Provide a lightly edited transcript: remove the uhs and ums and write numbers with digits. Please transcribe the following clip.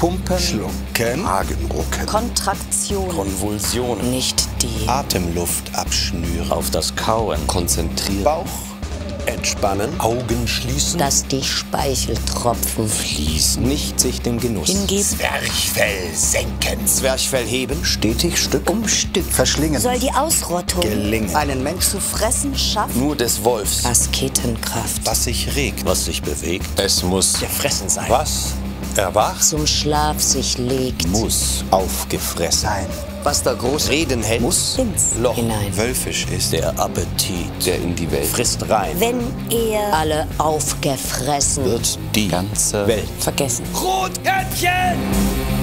Pumpen, Schlucken, Magenrucken, Kontraktion, Konvulsionen, nicht die Atemluft abschnüren, auf das Kauen konzentrieren, Bauch entspannen, Augen schließen, dass die Speicheltropfen fließen, nicht sich dem Genuss hingeben. Zwerchfell senken, Zwerchfell heben, stetig Stück Um Stück verschlingen, soll die Ausrottung gelingen. einen Mensch zu fressen schaffen. nur des Wolfs, Asketenkraft Was sich regt, was sich bewegt, es muss gefressen sein, was erwacht, zum Schlaf sich legt. muss aufgefressen sein, was da groß reden hält, muss Ins Loch hinein. wölfisch ist, der Appetit, der in die Welt frisst rein, Wenn er alle aufgefressen wird die ganze Welt vergessen. Rotkäppchen!